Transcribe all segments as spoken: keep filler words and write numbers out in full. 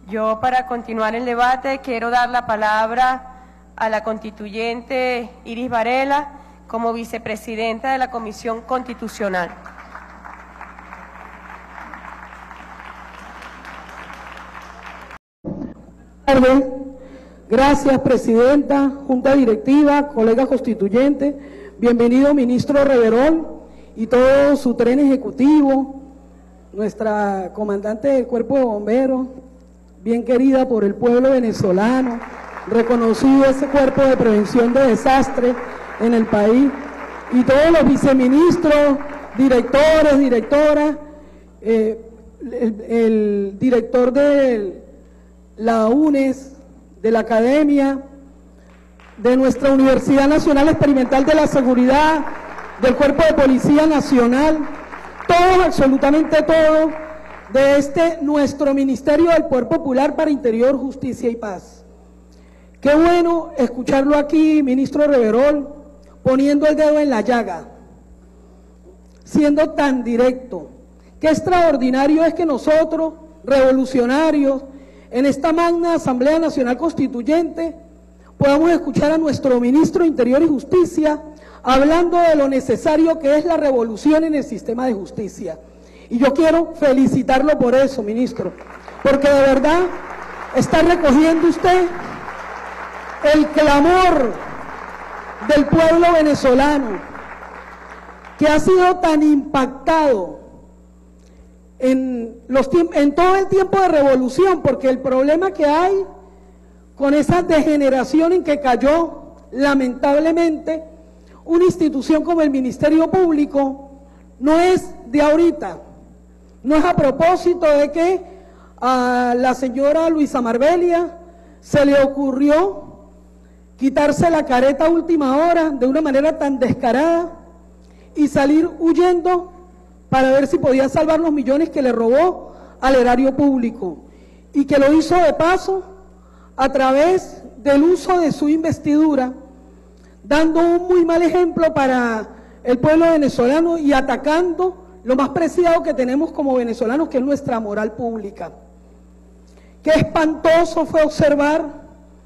Yo, para continuar el debate, quiero dar la palabra a la constituyente Iris Varela como vicepresidenta de la Comisión Constitucional. Buenas tardes. Gracias, presidenta, junta directiva, colegas constituyentes. Bienvenido, ministro Reverol y todo su tren ejecutivo, nuestra comandante del Cuerpo de Bomberos, bien querida por el pueblo venezolano, reconocido ese cuerpo de prevención de desastres en el país, y todos los viceministros, directores, directoras, eh, el, el director de la UNES, de la Academia, de nuestra Universidad Nacional Experimental de la Seguridad, del Cuerpo de Policía Nacional, todos, absolutamente todos, de este nuestro Ministerio del Poder Popular para Interior, Justicia y Paz. Qué bueno escucharlo aquí, ministro Reverol, poniendo el dedo en la llaga, siendo tan directo. Qué extraordinario es que nosotros, revolucionarios, en esta magna Asamblea Nacional Constituyente, podamos escuchar a nuestro ministro de Interior y Justicia hablando de lo necesario que es la revolución en el sistema de justicia. Y yo quiero felicitarlo por eso, ministro, porque de verdad está recogiendo usted el clamor del pueblo venezolano, que ha sido tan impactado en, los, en todo el tiempo de revolución, porque el problema que hay con esa degeneración en que cayó, lamentablemente, una institución como el Ministerio Público, no es de ahorita, no es a propósito de que a la señora Luisa Marbelia se le ocurrió quitarse la careta a última hora de una manera tan descarada y salir huyendo para ver si podía salvar los millones que le robó al erario público, y que lo hizo de paso a través del uso de su investidura, dando un muy mal ejemplo para el pueblo venezolano y atacando lo más preciado que tenemos como venezolanos, que es nuestra moral pública. Qué espantoso fue observar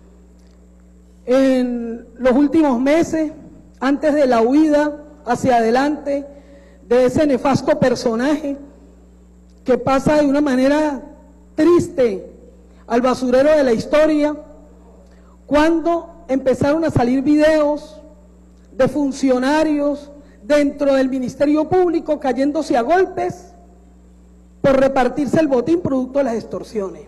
en los últimos meses, antes de la huida hacia adelante de ese nefasto personaje que pasa de una manera triste al basurero de la historia, cuando empezaron a salir videos de funcionarios dentro del Ministerio Público cayéndose a golpes por repartirse el botín producto de las extorsiones.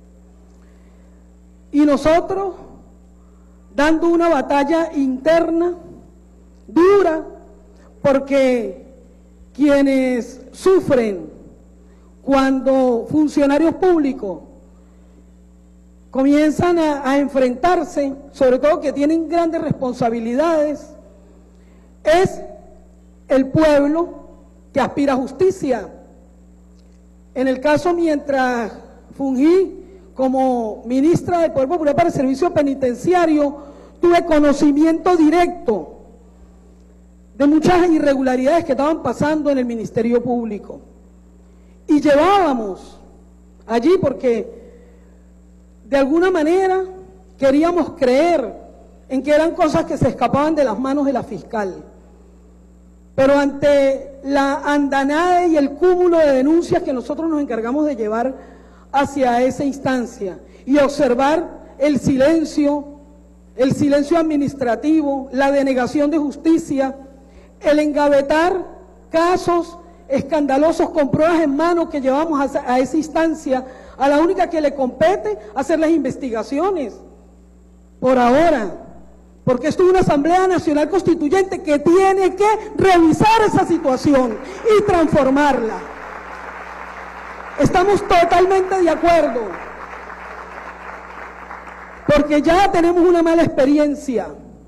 Y nosotros dando una batalla interna dura, porque quienes sufren cuando funcionarios públicos comienzan a, a enfrentarse, sobre todo que tienen grandes responsabilidades, es el pueblo que aspira a justicia. En el caso, mientras fungí como ministra del Poder Popular para el Servicio Penitenciario, tuve conocimiento directo de muchas irregularidades que estaban pasando en el Ministerio Público. Y llevábamos allí porque de alguna manera queríamos creer en que eran cosas que se escapaban de las manos de la fiscal. Pero ante la andanada y el cúmulo de denuncias que nosotros nos encargamos de llevar hacia esa instancia y observar el silencio, el silencio administrativo, la denegación de justicia, el engavetar casos escandalosos con pruebas en mano que llevamos a, a esa instancia, a la única que le compete hacer las investigaciones, por ahora, porque esto es una Asamblea Nacional Constituyente que tiene que revisar esa situación y transformarla. Estamos totalmente de acuerdo, porque ya tenemos una mala experiencia,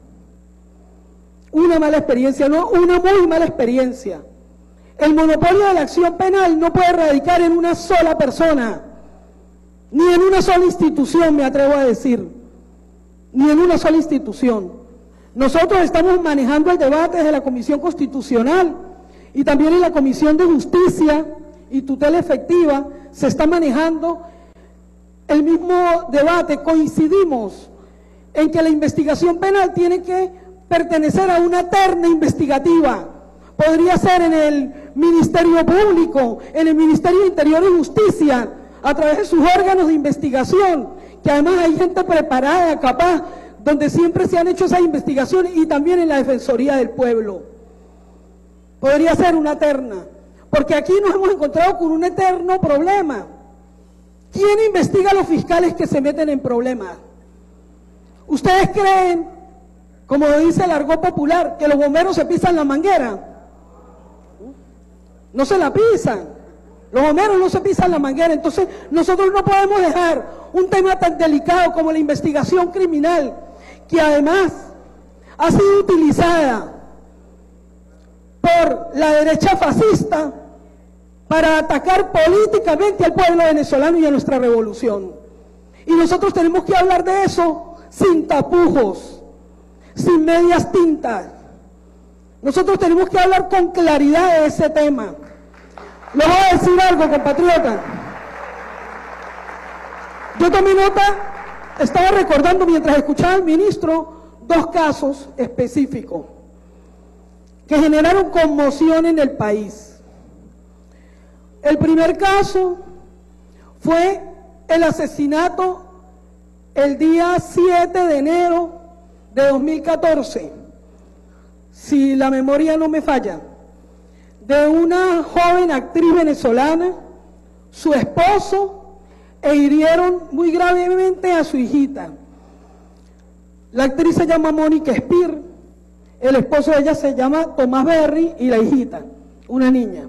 una mala experiencia, no, una muy mala experiencia. El monopolio de la acción penal no puede radicar en una sola persona, ni en una sola institución, me atrevo a decir, ni en una sola institución. Nosotros estamos manejando el debate desde la Comisión Constitucional y también en la Comisión de Justicia y Tutela Efectiva se está manejando el mismo debate, coincidimos en que la investigación penal tiene que pertenecer a una terna investigativa. Podría ser en el Ministerio Público, en el Ministerio de Interior y Justicia, a través de sus órganos de investigación, que además hay gente preparada, capaz, donde siempre se han hecho esas investigaciones, y también en la Defensoría del Pueblo. Podría ser una terna, porque aquí nos hemos encontrado con un eterno problema. ¿Quién investiga a los fiscales que se meten en problemas? ¿Ustedes creen, como dice el argot popular, que los bomberos se pisan la manguera? No se la pisan. Los bomberos no se pisan la manguera. Entonces nosotros no podemos dejar un tema tan delicado como la investigación criminal, que además ha sido utilizada por la derecha fascista para atacar políticamente al pueblo venezolano y a nuestra revolución. Y nosotros tenemos que hablar de eso sin tapujos, sin medias tintas. Nosotros tenemos que hablar con claridad de ese tema. Les voy a decir algo, compatriotas. Yo tomé nota, estaba recordando mientras escuchaba al ministro dos casos específicos que generaron conmoción en el país. El primer caso fue el asesinato el día siete de enero de dos mil catorce, si la memoria no me falla, de una joven actriz venezolana, su esposo, e hirieron muy gravemente a su hijita. La actriz se llama Mónica Espir, el esposo de ella se llama Tomás Berry y la hijita, una niña.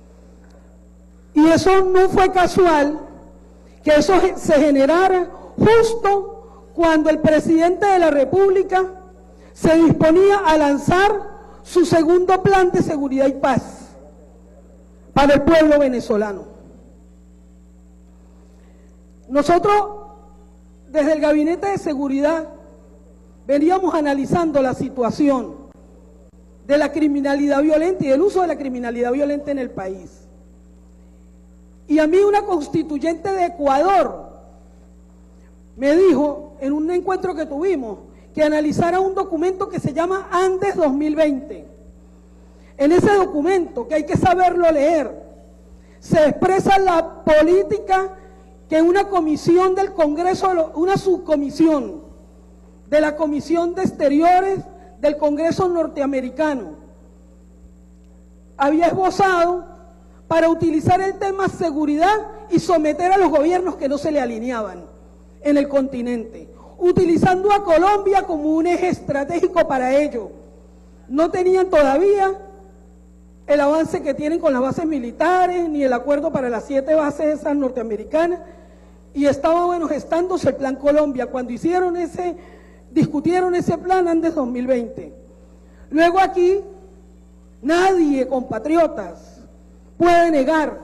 Y eso no fue casual, que eso se generara justo cuando el presidente de la República se disponía a lanzar su segundo plan de seguridad y paz para el pueblo venezolano. Nosotros, desde el Gabinete de Seguridad, veníamos analizando la situación de la criminalidad violenta y del uso de la criminalidad violenta en el país. Y a mí una constituyente de Ecuador me dijo, en un encuentro que tuvimos, que analizara un documento que se llama Andes dos mil veinte. En ese documento, que hay que saberlo leer, se expresa la política que una comisión del Congreso, una subcomisión de la Comisión de Exteriores del Congreso norteamericano había esbozado para utilizar el tema seguridad y someter a los gobiernos que no se le alineaban en el continente, utilizando a Colombia como un eje estratégico para ello. No tenían todavía el avance que tienen con las bases militares, ni el acuerdo para las siete bases esas norteamericanas, y estaba, bueno, gestándose el Plan Colombia, cuando hicieron ese, discutieron ese plan Andes dos mil veinte. Luego aquí, nadie, compatriotas, puede negar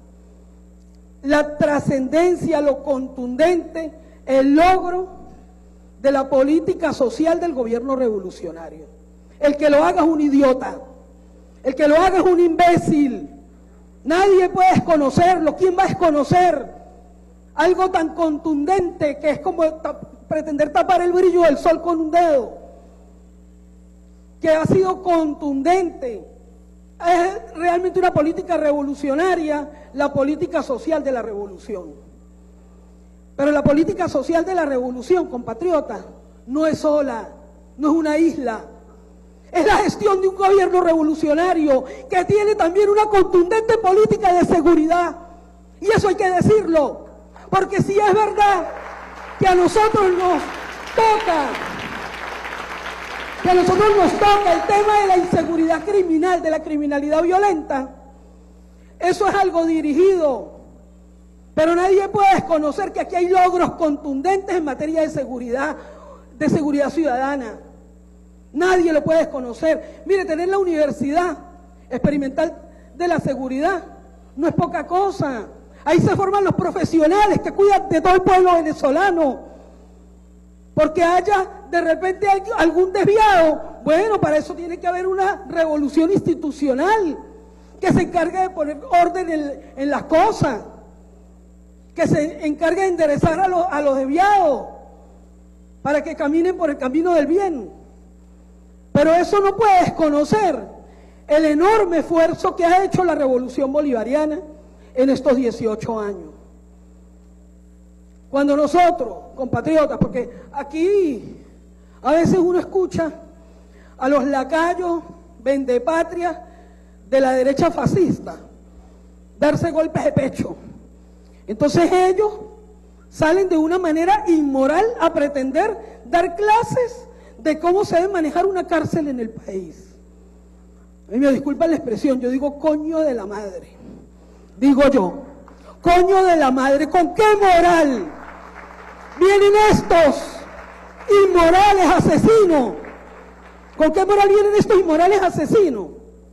la trascendencia, lo contundente, el logro de la política social del gobierno revolucionario. El que lo haga es un idiota, el que lo haga es un imbécil. Nadie puede desconocerlo. ¿Quién va a desconocer algo tan contundente que es como ta- pretender tapar el brillo del sol con un dedo? Que ha sido contundente. Es realmente una política revolucionaria, la política social de la revolución. Pero la política social de la revolución, compatriotas, no es sola, no es una isla. Es la gestión de un gobierno revolucionario que tiene también una contundente política de seguridad. Y eso hay que decirlo, porque si es verdad que a nosotros nos toca, que a nosotros nos toca el tema de la inseguridad criminal, de la criminalidad violenta, eso es algo dirigido. Pero nadie puede desconocer que aquí hay logros contundentes en materia de seguridad, de seguridad ciudadana. Nadie lo puede desconocer. Mire, tener la Universidad Experimental de la Seguridad no es poca cosa. Ahí se forman los profesionales que cuidan de todo el pueblo venezolano. Porque haya de repente algún desviado, bueno, para eso tiene que haber una revolución institucional que se encargue de poner orden en, en las cosas. que se encargue de enderezar a, lo, a los desviados para que caminen por el camino del bien. Pero eso no puede desconocer el enorme esfuerzo que ha hecho la revolución bolivariana en estos dieciocho años. Cuando nosotros, compatriotas, porque aquí a veces uno escucha a los lacayos vendepatrias de la derecha fascista darse golpes de pecho. Entonces ellos salen de una manera inmoral a pretender dar clases de cómo se debe manejar una cárcel en el país. A mí me disculpa la expresión, yo digo coño de la madre. Digo yo, coño de la madre, ¿con qué moral vienen estos inmorales asesinos? ¿Con qué moral vienen estos inmorales asesinos?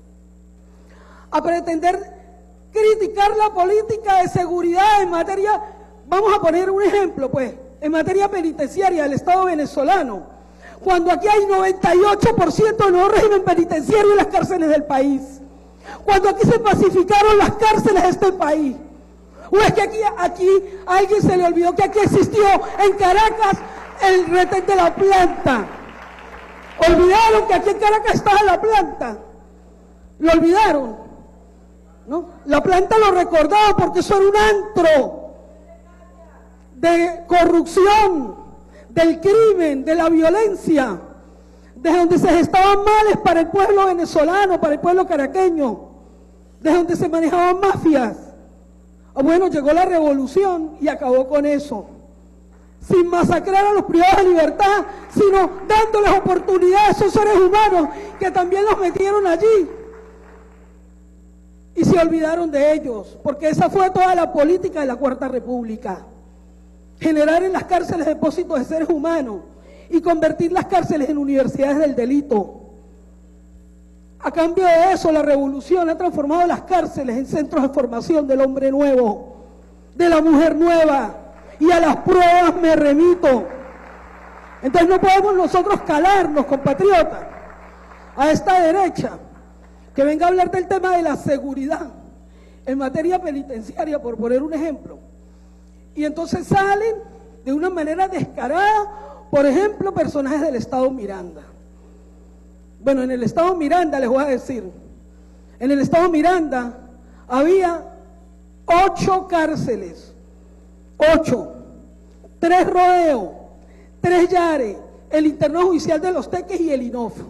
A pretender criticar la política de seguridad en materia, vamos a poner un ejemplo pues, en materia penitenciaria del Estado venezolano, cuando aquí hay noventa y ocho por ciento de nuevo régimen penitenciario en las cárceles del país, cuando aquí se pacificaron las cárceles de este país. ¿O es que aquí, aquí a alguien se le olvidó que aquí existió en Caracas el retén de la planta? Olvidaron que aquí en Caracas estaba la planta, lo olvidaron, ¿no? La planta lo recordaba porque eso era un antro de corrupción, del crimen, de la violencia, desde donde se gestaban males para el pueblo venezolano, para el pueblo caraqueño, desde donde se manejaban mafias. Bueno, llegó la revolución y acabó con eso, sin masacrar a los privados de libertad, sino dándoles oportunidad a esos seres humanos que también los metieron allí. Y se olvidaron de ellos, porque esa fue toda la política de la Cuarta República. Generar en las cárceles depósitos de seres humanos y convertir las cárceles en universidades del delito. A cambio de eso, la revolución ha transformado las cárceles en centros de formación del hombre nuevo, de la mujer nueva, y a las pruebas me remito. Entonces no podemos nosotros calarnos, compatriotas, a esta derecha, que venga a hablar del tema de la seguridad en materia penitenciaria, por poner un ejemplo. Y entonces salen de una manera descarada, por ejemplo, personajes del Estado Miranda. Bueno, en el Estado Miranda les voy a decir, en el Estado Miranda había ocho cárceles, ocho, tres rodeos, tres yares, el internado judicial de Los Teques y el I N O F.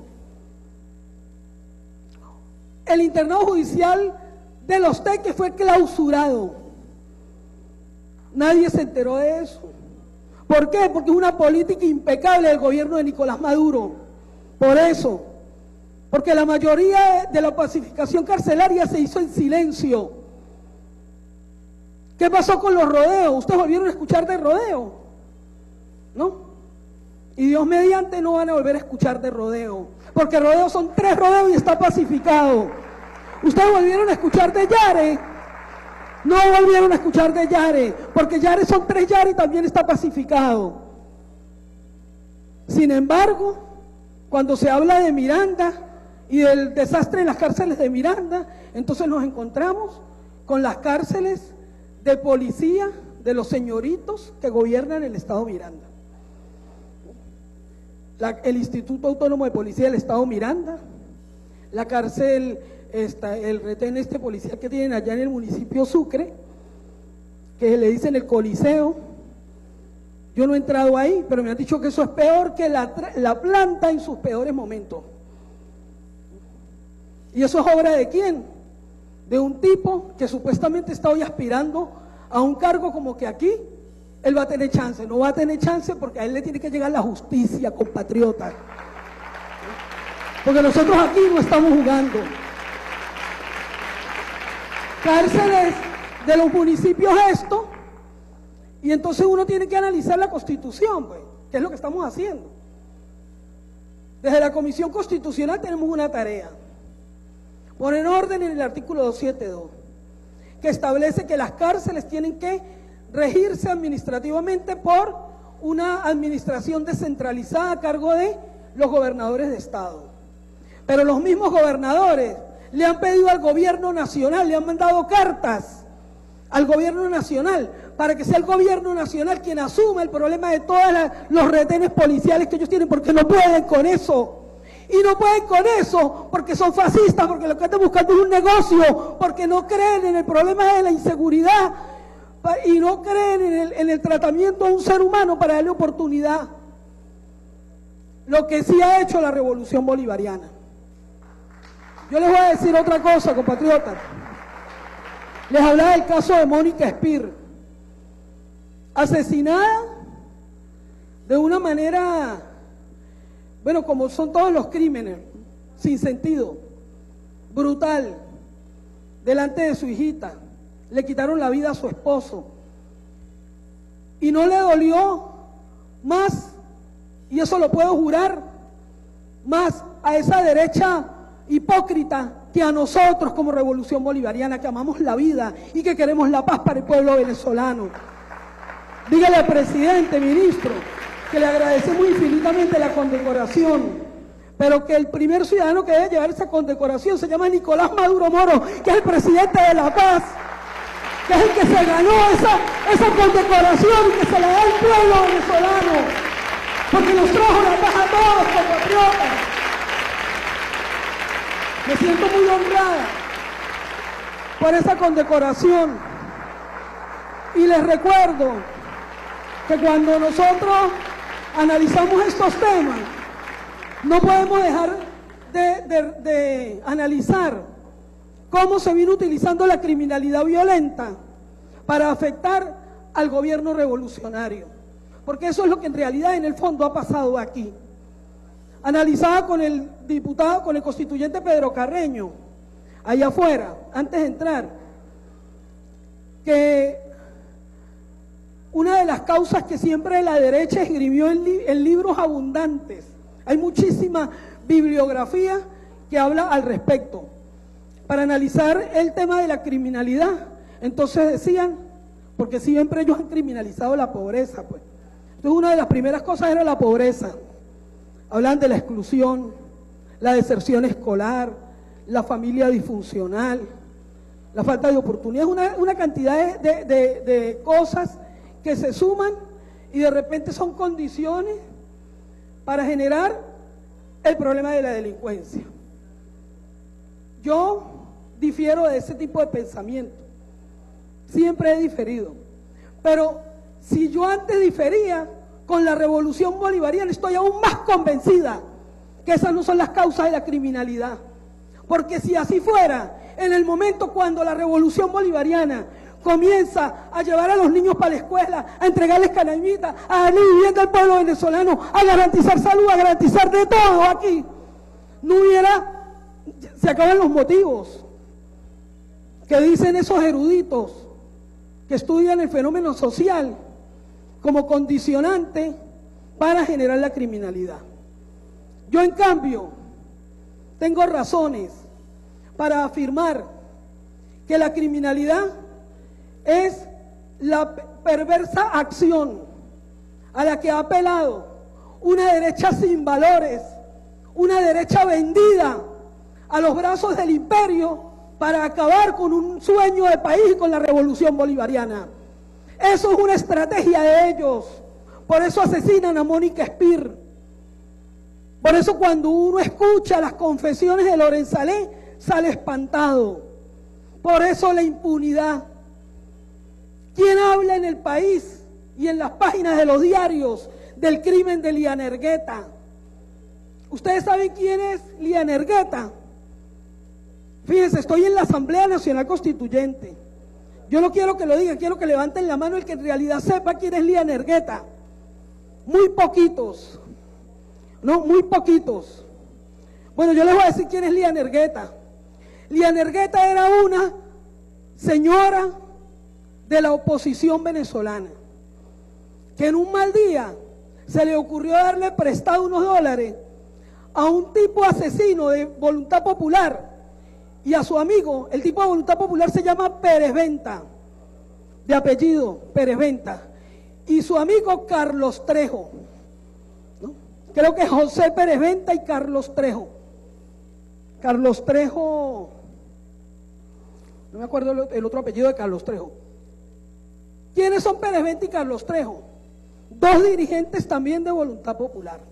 El internado judicial de Los Teques fue clausurado. Nadie se enteró de eso. ¿Por qué? Porque es una política impecable del gobierno de Nicolás Maduro. Por eso. Porque la mayoría de la pacificación carcelaria se hizo en silencio. ¿Qué pasó con los rodeos? ¿Ustedes volvieron a escuchar de rodeo? ¿No? Y Dios mediante no van a volver a escuchar de rodeo. Porque rodeo son tres rodeos y está pacificado. ¿Ustedes volvieron a escuchar de Yare? No volvieron a escuchar de Yare, porque Yare son tres Yare y también está pacificado. Sin embargo, cuando se habla de Miranda y del desastre en las cárceles de Miranda, entonces nos encontramos con las cárceles de policía de los señoritos que gobiernan el Estado Miranda. La, el Instituto Autónomo de Policía del Estado Miranda, la cárcel, esta, el retén este policial que tienen allá en el municipio Sucre, que le dicen el Coliseo. Yo no he entrado ahí, pero me han dicho que eso es peor que la, la planta en sus peores momentos. ¿Y eso es obra de quién? De un tipo que supuestamente está hoy aspirando a un cargo como que aquí él va a tener chance. No va a tener chance porque a él le tiene que llegar la justicia, compatriotas. Porque nosotros aquí no estamos jugando. Cárceles de los municipios esto, y entonces uno tiene que analizar la Constitución, pues, que es lo que estamos haciendo. Desde la Comisión Constitucional tenemos una tarea: poner orden en el artículo doscientos setenta y dos, que establece que las cárceles tienen que regirse administrativamente por una administración descentralizada a cargo de los gobernadores de estado. Pero los mismos gobernadores le han pedido al gobierno nacional, le han mandado cartas al gobierno nacional para que sea el gobierno nacional quien asuma el problema de todos los retenes policiales que ellos tienen, porque no pueden con eso. Y no pueden con eso porque son fascistas, porque lo que están buscando es un negocio, porque no creen en el problema de la inseguridad y no creen en el, en el tratamiento a un ser humano para darle oportunidad. Lo que sí ha hecho la revolución bolivariana. Yo les voy a decir otra cosa, compatriotas. Les hablaba del caso de Mónica Espir, asesinada de una manera, bueno, como son todos los crímenes, sin sentido, brutal, delante de su hijita. Le quitaron la vida a su esposo. Y no le dolió más, y eso lo puedo jurar, más a esa derecha hipócrita que a nosotros como Revolución Bolivariana, que amamos la vida y que queremos la paz para el pueblo venezolano. Dígale al presidente, ministro, que le agradecemos infinitamente la condecoración, pero que el primer ciudadano que debe llevar esa condecoración se llama Nicolás Maduro Moro, que es el presidente de La Paz, que es el que se ganó esa, esa condecoración y que se la da al pueblo venezolano, porque nos trajo la paz a todos, compatriotas. Me siento muy honrada por esa condecoración y les recuerdo que cuando nosotros analizamos estos temas no podemos dejar de, de, de analizar cómo se vino utilizando la criminalidad violenta para afectar al gobierno revolucionario, porque eso es lo que en realidad en el fondo ha pasado aquí. Analizaba con el diputado, con el constituyente Pedro Carreño, allá afuera, antes de entrar, que una de las causas que siempre la derecha escribió en, li en libros abundantes, hay muchísima bibliografía que habla al respecto, para analizar el tema de la criminalidad. Entonces decían, porque siempre ellos han criminalizado la pobreza, pues. Entonces una de las primeras cosas era la pobreza. Hablan de la exclusión, la deserción escolar, la familia disfuncional, la falta de oportunidades, una, una cantidad de, de, de cosas que se suman y de repente son condiciones para generar el problema de la delincuencia. Yo difiero de ese tipo de pensamiento, siempre he diferido, pero si yo antes difería, con la revolución bolivariana estoy aún más convencida que esas no son las causas de la criminalidad, porque si así fuera, en el momento cuando la revolución bolivariana comienza a llevar a los niños para la escuela, a entregarles canamitas, a darle vivienda al pueblo venezolano, a garantizar salud, a garantizar de todo aquí, no hubiera, se acaban los motivos que dicen esos eruditos que estudian el fenómeno social como condicionante para generar la criminalidad. Yo, en cambio, tengo razones para afirmar que la criminalidad es la perversa acción a la que ha apelado una derecha sin valores, una derecha vendida a los brazos del imperio para acabar con un sueño de país y con la revolución bolivariana. Eso es una estrategia de ellos. Por eso asesinan a Mónica Espir. Por eso cuando uno escucha las confesiones de Lorenzalé, sale espantado. Por eso la impunidad. ¿Quién habla en el país y en las páginas de los diarios del crimen de Lian Ergueta? ¿Ustedes saben quién es Lian Ergueta? Fíjense, estoy en la Asamblea Nacional Constituyente. Yo no quiero que lo digan, quiero que levanten la mano el que en realidad sepa quién es Lian Ergueta. Muy poquitos, no, muy poquitos. Bueno, yo les voy a decir quién es Lian Ergueta. Lian Ergueta era una señora de la oposición venezolana, que en un mal día se le ocurrió darle prestado unos dólares a un tipo asesino de Voluntad Popular, y a su amigo. El tipo de Voluntad Popular se llama Pérez Venta, de apellido Pérez Venta, y su amigo Carlos Trejo, ¿no? Creo que José Pérez Venta y Carlos Trejo. Carlos Trejo, no me acuerdo el otro apellido de Carlos Trejo. ¿Quiénes son Pérez Venta y Carlos Trejo? Dos dirigentes también de Voluntad Popular.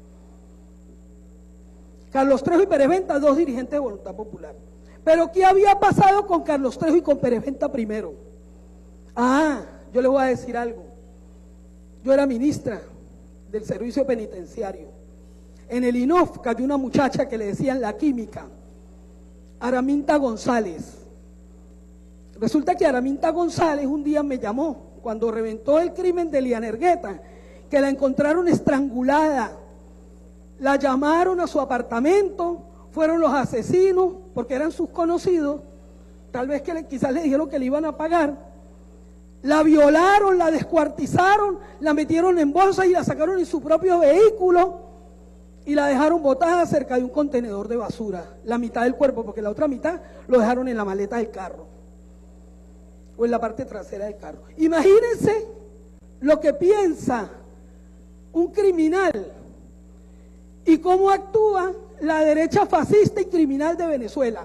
Carlos Trejo y Pérez Venta, dos dirigentes de Voluntad Popular. Pero ¿qué había pasado con Carlos Trejo y con Pérez Venta primero? Ah, yo les voy a decir algo. Yo era ministra del Servicio Penitenciario. En el I N O F cayó una muchacha que le decían la química, Araminta González. Resulta que Araminta González un día me llamó, cuando reventó el crimen de Liana Ergueta, que la encontraron estrangulada. La llamaron a su apartamento, fueron los asesinos, porque eran sus conocidos, tal vez que le, quizás le dijeron que le iban a pagar. La violaron, la descuartizaron, la metieron en bolsa y la sacaron en su propio vehículo y la dejaron botada cerca de un contenedor de basura, la mitad del cuerpo, porque la otra mitad lo dejaron en la maleta del carro o en la parte trasera del carro. Imagínense lo que piensa un criminal y cómo actúa la derecha fascista y criminal de Venezuela,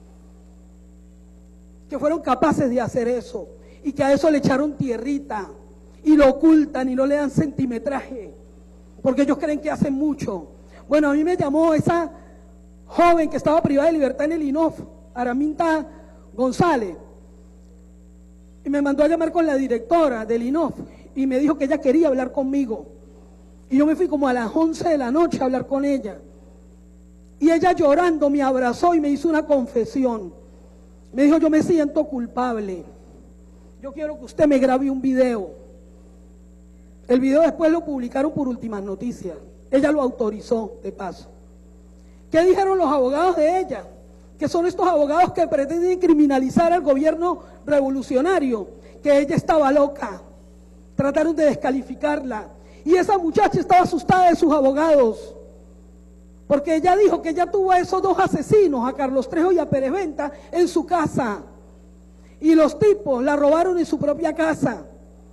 que fueron capaces de hacer eso y que a eso le echaron tierrita y lo ocultan y no le dan centimetraje porque ellos creen que hacen mucho. Bueno, a mí me llamó esa joven que estaba privada de libertad en el I N O F, Araminta González, y me mandó a llamar con la directora del I N O F y me dijo que ella quería hablar conmigo. Y yo me fui como a las once de la noche a hablar con ella. Y ella llorando me abrazó y me hizo una confesión. Me dijo, yo me siento culpable. Yo quiero que usted me grabe un video. El video después lo publicaron por Últimas Noticias. Ella lo autorizó, de paso. ¿Qué dijeron los abogados de ella? Que son estos abogados que pretenden criminalizar al gobierno revolucionario, que ella estaba loca. Trataron de descalificarla. Y esa muchacha estaba asustada de sus abogados, porque ella dijo que ella tuvo a esos dos asesinos, a Carlos Trejo y a Pérez Venta, en su casa. Y los tipos la robaron en su propia casa.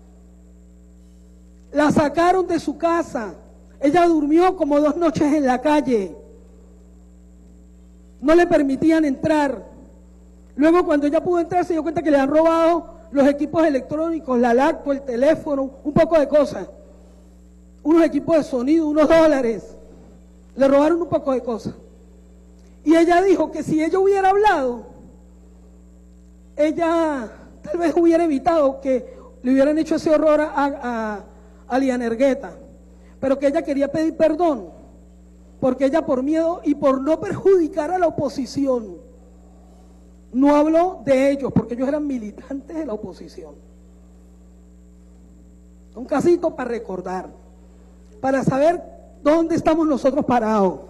La sacaron de su casa. Ella durmió como dos noches en la calle. No le permitían entrar. Luego, cuando ella pudo entrar, se dio cuenta que le han robado los equipos electrónicos, la lacto, el teléfono, un poco de cosas. Unos equipos de sonido, unos dólares. Le robaron un poco de cosas. Y ella dijo que si ella hubiera hablado, ella tal vez hubiera evitado que le hubieran hecho ese horror a, a, a Liana Ergueta, pero que ella quería pedir perdón, porque ella por miedo y por no perjudicar a la oposición, no habló de ellos, porque ellos eran militantes de la oposición. Un casito para recordar, para saber dónde estamos nosotros parados.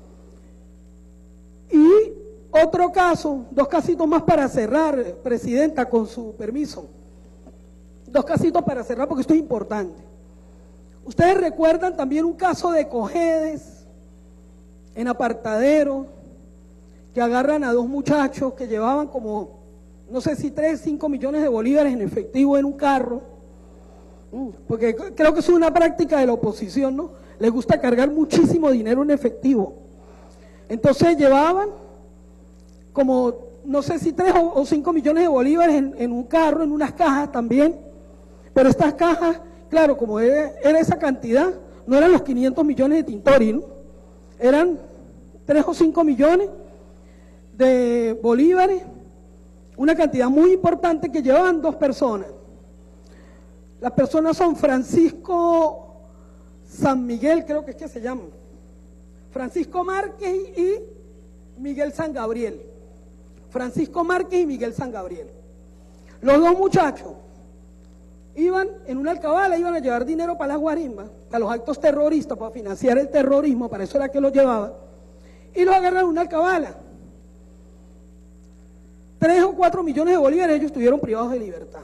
Y otro caso, dos casitos más para cerrar, Presidenta, con su permiso. Dos casitos para cerrar porque esto es importante. Ustedes recuerdan también un caso de Cojedes en Apartadero, que agarran a dos muchachos que llevaban como, no sé si tres, cinco millones de bolívares en efectivo en un carro, porque creo que es una práctica de la oposición, ¿no? Les gusta cargar muchísimo dinero en efectivo. Entonces llevaban como, no sé si tres o, o cinco millones de bolívares en, en un carro, en unas cajas también, pero estas cajas, claro, como era, era esa cantidad, no eran los quinientos millones de Tintori, ¿no? Eran tres o cinco millones de bolívares, una cantidad muy importante que llevaban dos personas. Las personas son Francisco San Miguel, creo que es que se llaman, Francisco Márquez y Miguel San Gabriel. Francisco Márquez y Miguel San Gabriel. Los dos muchachos iban en una alcabala, iban a llevar dinero para las guarimbas, para los actos terroristas, para financiar el terrorismo, para eso era que los llevaban, y los agarraron en una alcabala. Tres o cuatro millones de bolívares, ellos estuvieron privados de libertad.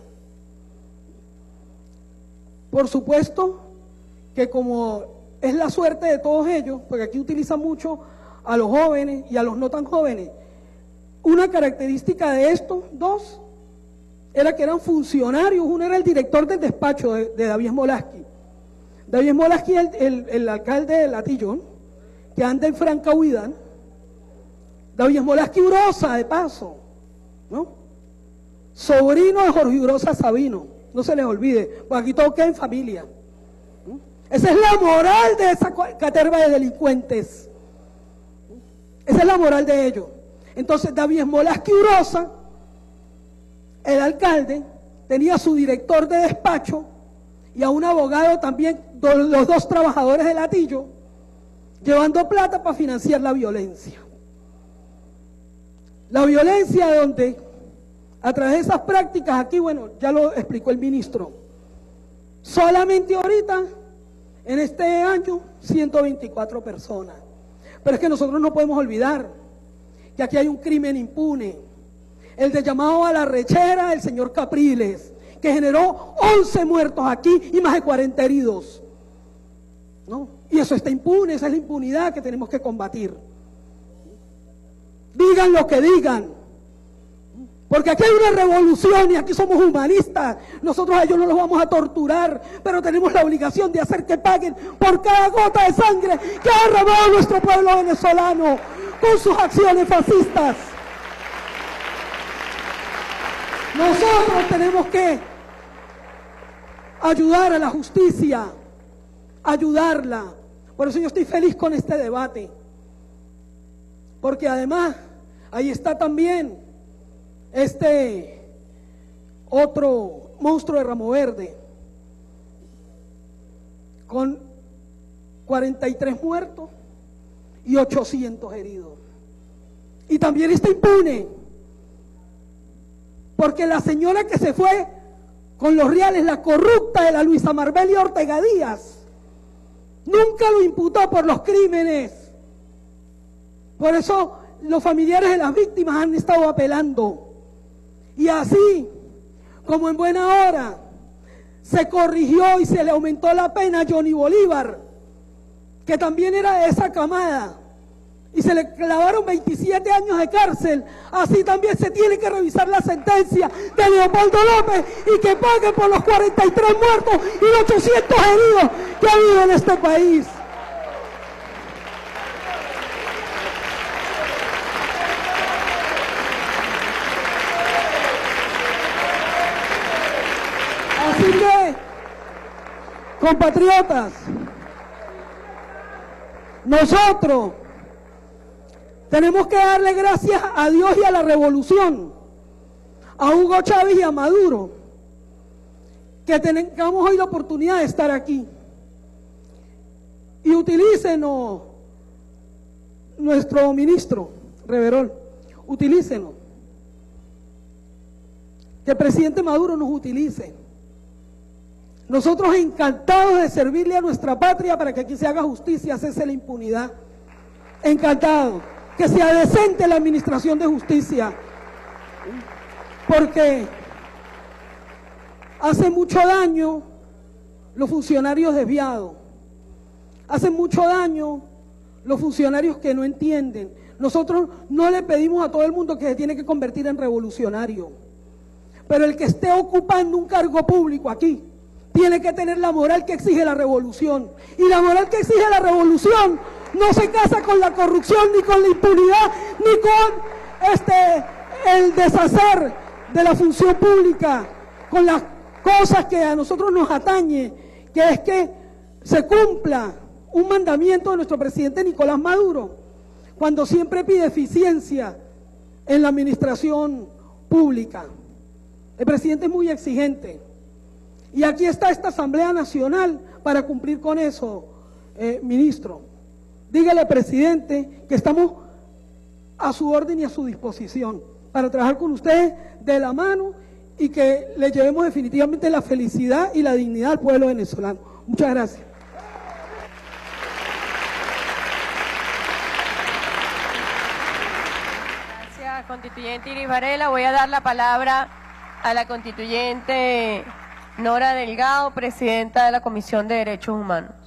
Por supuesto que como es la suerte de todos ellos, porque aquí utilizan mucho a los jóvenes y a los no tan jóvenes, una característica de estos dos era que eran funcionarios. Uno era el director del despacho de, de David Smolaski. David Smolaski es el, el, el alcalde de Latillo, ¿no? Que anda en franca huida, ¿no? David Smolaski Urosa, de paso, ¿no? Sobrino de Jorge Urosa Sabino, no se les olvide, porque aquí todo queda en familia. Esa es la moral de esa caterva de delincuentes. Esa es la moral de ellos. Entonces David Smolaski Urosa, el alcalde, tenía a su director de despacho y a un abogado también, los dos trabajadores de Latillo, llevando plata para financiar la violencia. La violencia donde, a través de esas prácticas, aquí, bueno, ya lo explicó el ministro, solamente ahorita, en este año, ciento veinticuatro personas. Pero es que nosotros no podemos olvidar que aquí hay un crimen impune, el de llamado a la rechera del señor Capriles, que generó once muertos aquí y más de cuarenta heridos, ¿no? Y eso está impune, esa es la impunidad que tenemos que combatir. Digan lo que digan, porque aquí hay una revolución y aquí somos humanistas. Nosotros a ellos no los vamos a torturar, pero tenemos la obligación de hacer que paguen por cada gota de sangre que ha derramado nuestro pueblo venezolano con sus acciones fascistas. Nosotros tenemos que ayudar a la justicia, ayudarla. Por eso yo estoy feliz con este debate, porque además ahí está también este otro monstruo de Ramo Verde, con cuarenta y tres muertos y ochocientos heridos. Y también está impune, porque la señora que se fue con los reales, la corrupta de la Luisa Marbelia Ortega Díaz, nunca lo imputó por los crímenes. Por eso los familiares de las víctimas han estado apelando. Y así, como en buena hora, se corrigió y se le aumentó la pena a Johnny Bolívar, que también era de esa camada, y se le clavaron veintisiete años de cárcel. Así también se tiene que revisar la sentencia de Leopoldo López y que pague por los cuarenta y tres muertos y los ochocientos heridos que ha habido en este país. Así que, compatriotas, nosotros tenemos que darle gracias a Dios y a la revolución, a Hugo Chávez y a Maduro, que tengamos hoy la oportunidad de estar aquí. Y utilícenos, nuestro ministro Reverol, utilícenos. Que el presidente Maduro nos utilice. Nosotros encantados de servirle a nuestra patria para que aquí se haga justicia, cese la impunidad. Encantados. Que sea decente la administración de justicia, porque hace mucho daño los funcionarios desviados, hacen mucho daño los funcionarios que no entienden. Nosotros no le pedimos a todo el mundo que se tiene que convertir en revolucionario, pero el que esté ocupando un cargo público aquí tiene que tener la moral que exige la revolución, y la moral que exige la revolución no se casa con la corrupción, ni con la impunidad, ni con este el deshacer de la función pública, con las cosas que a nosotros nos atañe, que es que se cumpla un mandamiento de nuestro presidente Nicolás Maduro, cuando siempre pide eficiencia en la administración pública. El presidente es muy exigente, y aquí está esta Asamblea Nacional para cumplir con eso, eh, ministro. Dígale, presidente, que estamos a su orden y a su disposición para trabajar con ustedes de la mano y que le llevemos definitivamente la felicidad y la dignidad al pueblo venezolano. Muchas gracias. Gracias, constituyente Iris Varela. Voy a dar la palabra a la constituyente Nora Delgado, presidenta de la Comisión de Derechos Humanos.